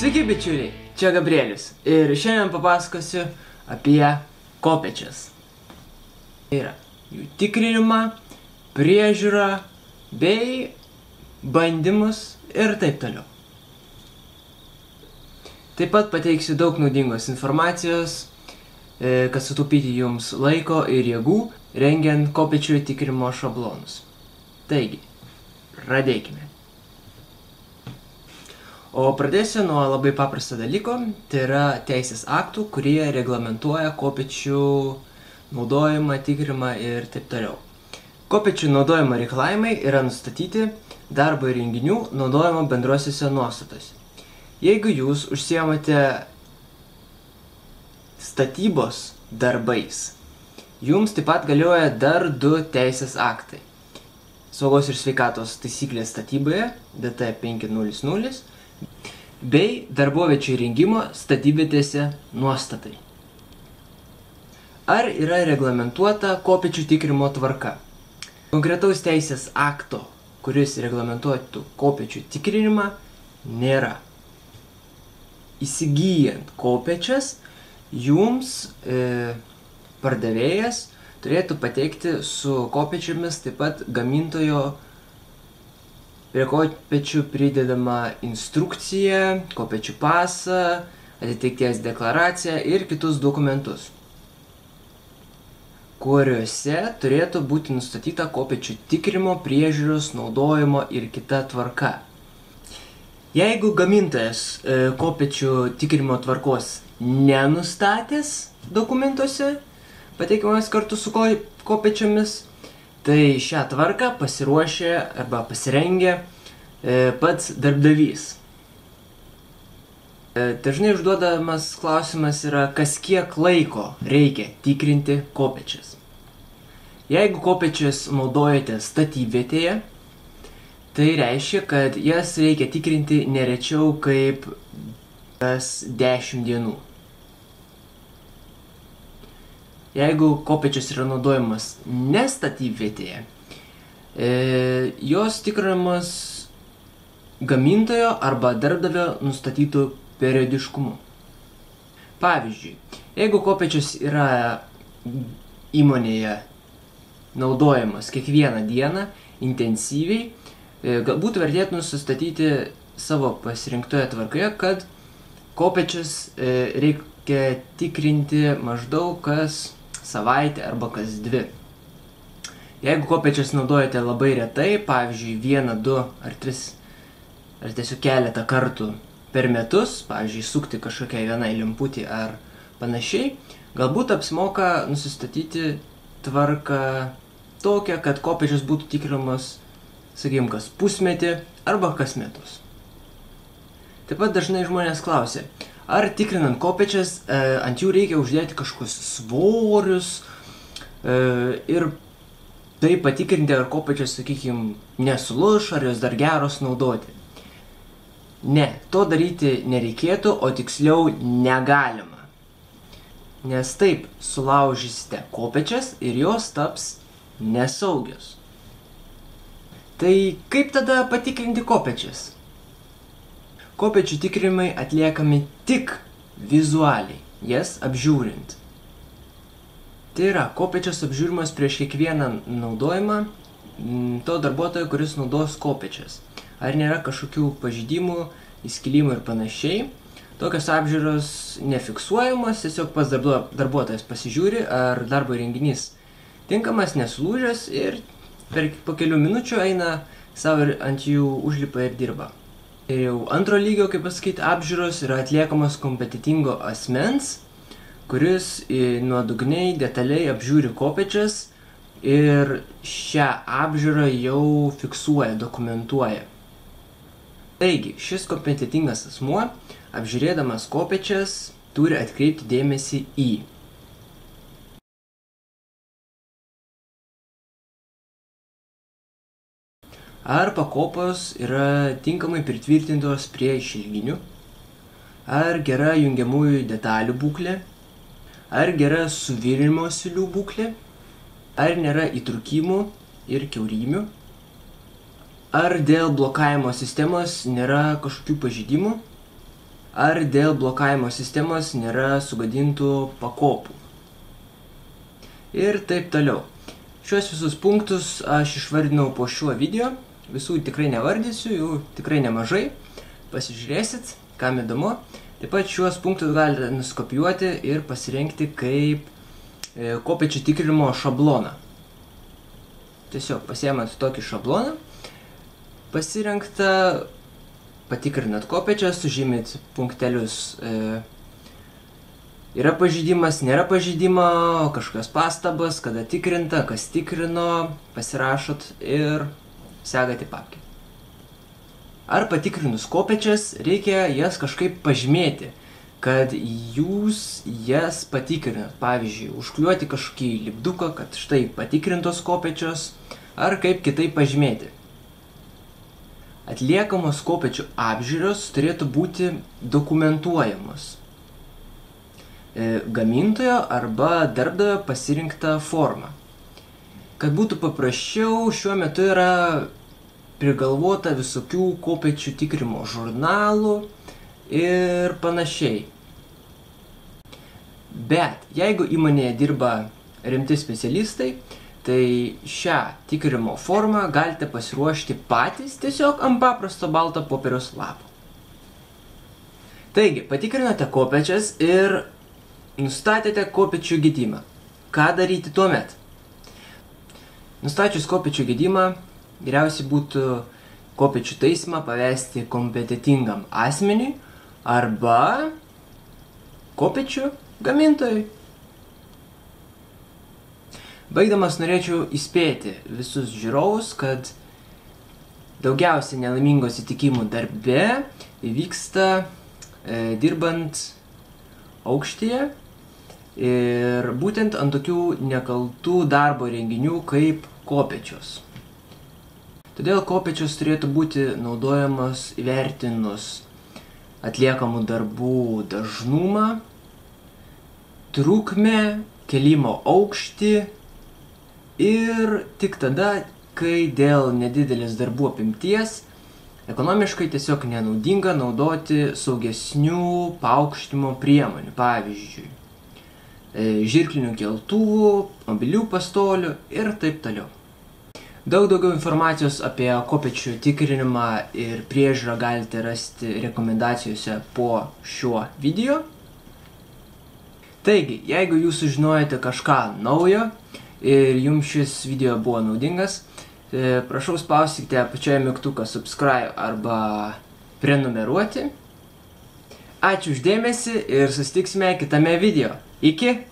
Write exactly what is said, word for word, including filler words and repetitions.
Sveiki bičiuliai, čia Gabrielius ir šiandien papasakosiu apie kopėčias. Tai yra jų tikrinimą, priežiūrą bei bandymus ir taip toliau. Taip pat pateiksiu daug naudingos informacijos, kad sutaupyti jums laiko ir jėgų, rengiant kopėčių tikrinimo šablonus. Taigi, pradėkime. O pradėsiu nuo labai paprasto dalyko, tai yra teisės aktų, kurie reglamentuoja kopėčių naudojimą, tikrinimą ir taip toliau. Kopėčių naudojimo reikalavimai yra nustatyti darbo įrenginių naudojimo bendrosiuose nuostatose. Jeigu jūs užsiimate statybos darbais, jums taip pat galioja dar du teisės aktai. Saugos ir sveikatos taisyklės statyboje D T penki nulis nulis bei darboviečių įrengimo statybvietėse nuostatai. Ar yra reglamentuota kopėčių tikrinimo tvarka? Konkretaus teisės akto, kuris reglamentuotų kopėčių tikrinimą, nėra. Įsigyjant kopėčias, jums e, pardavėjas turėtų pateikti su kopėčiomis taip pat gamintojo prie kopėčių pridedama instrukcija, kopėčių pasą, atitikties deklaraciją ir kitus dokumentus, kuriuose turėtų būti nustatyta kopėčių tikrimo, priežiūros, naudojimo ir kita tvarka. Jeigu gamintojas e, kopėčių tikrimo tvarkos nenustatęs dokumentuose, pateikiamas kartu su kopėčiomis, tai šią tvarką pasiruošė arba pasirengė e, pats darbdavys. E, dažnai užduodamas klausimas yra, kas kiek laiko reikia tikrinti kopėčias. Jeigu kopėčias naudojate statybvietėje, tai reiškia, kad jas reikia tikrinti nerečiau kaip kas dešimt dienų. Jeigu kopėčios yra naudojamas ne statybvietėje, e, jos tikrinamas gamintojo arba darbdavio nustatytų periodiškumu. Pavyzdžiui, jeigu kopėčios yra įmonėje naudojamas kiekvieną dieną intensyviai, e, galbūt vertėtų nusistatyti savo pasirinktoje tvarkoje, kad kopėčias e, reikia tikrinti maždaug kas savaitę arba kas dvi. Jeigu kopėčias naudojate labai retai, pavyzdžiui, vieną, du ar tris, ar tiesiog keletą kartų per metus, pavyzdžiui, sukti kažkokiai vienai lemputį ar panašiai, galbūt apsimoka nusistatyti tvarką tokią, kad kopėčios būtų tikrinamos, sakykime, kas pusmetį arba kas metus. Taip pat dažnai žmonės klausia, ar tikrinant kopėčias, e, ant jų reikia uždėti kažkokius svorius e, ir tai patikrinti, ar kopėčias, sakykime, nesulūš, ar jos dar geros naudoti. Ne, to daryti nereikėtų, o tiksliau negalima. Nes taip sulaužysite kopėčias ir jos taps nesaugios. Tai kaip tada patikrinti kopėčias? Kopėčių tikrinimai atliekami tik vizualiai, jas apžiūrint. Tai yra, kopėčios apžiūrimas prieš kiekvieną naudojimą to darbuotojo, kuris naudos kopėčias. Ar nėra kažkokių pažeidimų, įskilimų ir panašiai. Tokios apžiūros nefiksuojamos, tiesiog pats darbuotojas pasižiūri, ar darbo įrenginys tinkamas, nesulūžęs ir per po kelių minučių eina savo ir ant jų užlipa ir dirba. Ir jau antro lygio, kaip pasakyti, apžiūros yra atliekamos kompetentingo asmens, kuris nuodugniai, detaliai apžiūri kopėčias ir šią apžiūrą jau fiksuoja, dokumentuoja. Taigi, šis kompetentingas asmuo, apžiūrėdamas kopėčias, turi atkreipti dėmesį į ar pakopos yra tinkamai pritvirtintos prie išilginių, ar gera jungiamųjų detalių būklė, ar gera suvirinimo siūlių būklė, ar nėra įtrūkimų ir kiaurymių, ar dėl blokavimo sistemos nėra kažkokių pažeidimų, ar dėl blokavimo sistemos nėra sugadintų pakopų. Ir taip toliau. Šiuos visus punktus aš išvardinau po šiuo video. Visų tikrai nevardysiu, jų tikrai nemažai. Pasižiūrėsit, kam įdomu. Taip pat šiuos punktus galite nuskopijuoti ir pasirinkti kaip e, kopėčių tikrinimo šabloną. Tiesiog pasiėmat tokį šabloną, pasirinktą, patikrinat kopėčias, sužymit punktelius. E, yra pažeidimas, nėra pažeidimo, kažkokios pastabas, kada tikrinta, kas tikrino, pasirašot ir segat į papkę. Ar patikrinus kopėčias, reikia jas kažkaip pažymėti, kad jūs jas patikrinat. Pavyzdžiui, užkliuoti kažkokį lipduką, kad štai patikrintos kopėčios, ar kaip kitaip pažymėti. Atliekamos kopėčių apžiūros turėtų būti dokumentuojamos gamintojo arba darbdavio pasirinkta forma. Kad būtų paprasčiau, šiuo metu yra prigalvota visokių kopėčių tikrimo žurnalų ir panašiai. Bet jeigu įmonėje dirba rimti specialistai, tai šią tikrimo formą galite pasiruošti patys tiesiog ant paprasto balto popieriaus lapo. Taigi, patikrinate kopėčias ir nustatėte kopėčių gedimą. Ką daryti tuomet? Nustačius kopėčių gedimą, geriausiai būtų kopėčių taisymą pavesti kompetentingam asmeniui arba kopėčių gamintojui. Baigdamas norėčiau įspėti visus žiūrovus, kad daugiausiai nelaimingų atsitikimų darbe įvyksta e, dirbant aukštyje ir būtent ant tokių nekaltų darbo renginių kaip kopėčios. Todėl kopėčios turėtų būti naudojamos įvertinus atliekamų darbų dažnumą, trukmę, kėlimo aukštį ir tik tada, kai dėl nedidelės darbų apimties ekonomiškai tiesiog nenaudinga naudoti saugesnių paaukštimo priemonių, pavyzdžiui, žirklinių keltuvų, mobilių pastolių ir taip toliau. Daug daugiau informacijos apie kopėčių tikrinimą ir priežiūrą galite rasti rekomendacijose po šiuo video. Taigi, jeigu jūs sužinojote kažką naujo ir jums šis video buvo naudingas, prašau spauskite apačioje mygtuką subscribe arba prenumeruoti. Ačiū už dėmesį ir susitiksime kitame video. Iki!